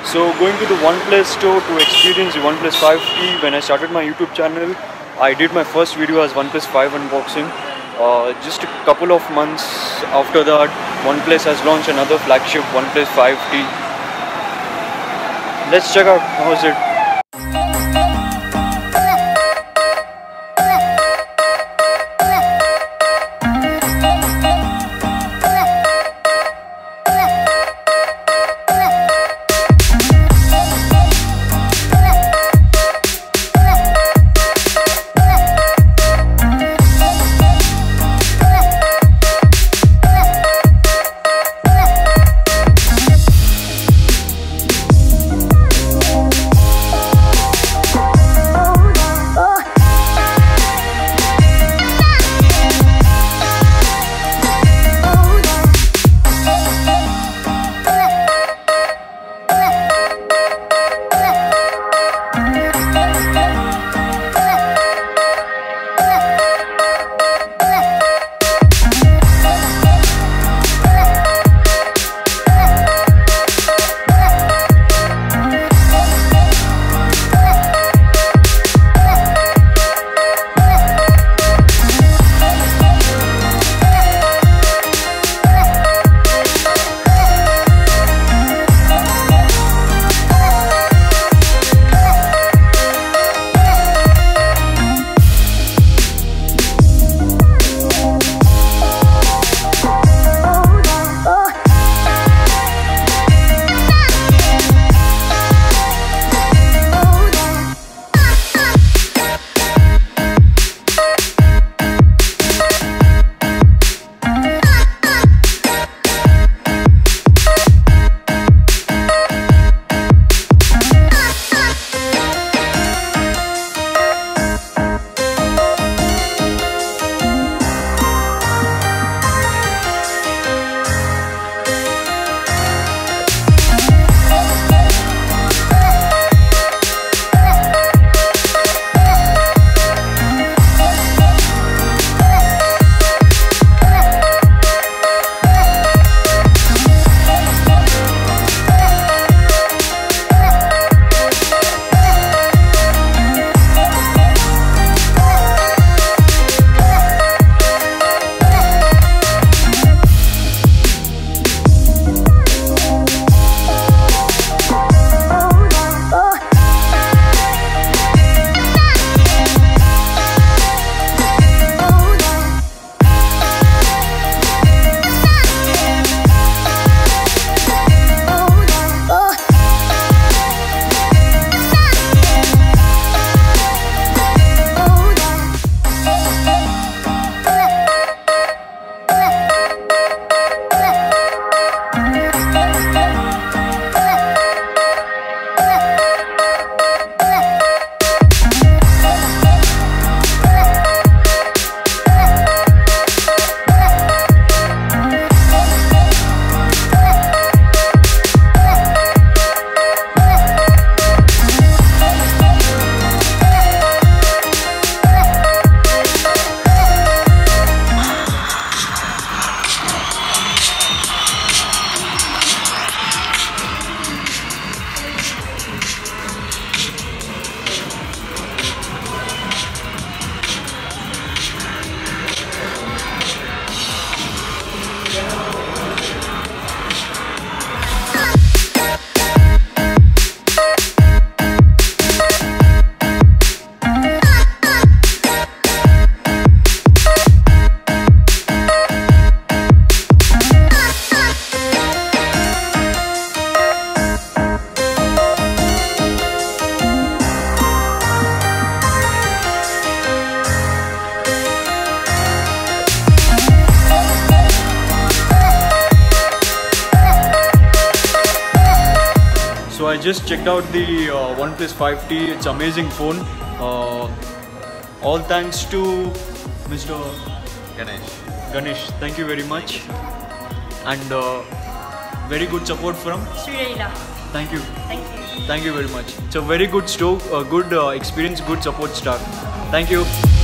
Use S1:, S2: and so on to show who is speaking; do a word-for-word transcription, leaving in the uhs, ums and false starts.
S1: So going to the OnePlus Store to experience the OnePlus five T. When I started my YouTube channel, I did my first video as OnePlus five unboxing. Uh, just a couple of months after that, OnePlus has launched another flagship, OnePlus five T. Let's check out how's it. So I just checked out the uh, OnePlus five T. It's an amazing phone. Uh, all thanks to Mister
S2: Ganesh.
S1: Ganesh. Thank you very much. And uh, very good support from
S3: Stabiliser.
S1: Thank you.
S3: Thank you.
S1: Thank you very much. It's a very good store, uh, good uh, experience, good support staff. Thank you.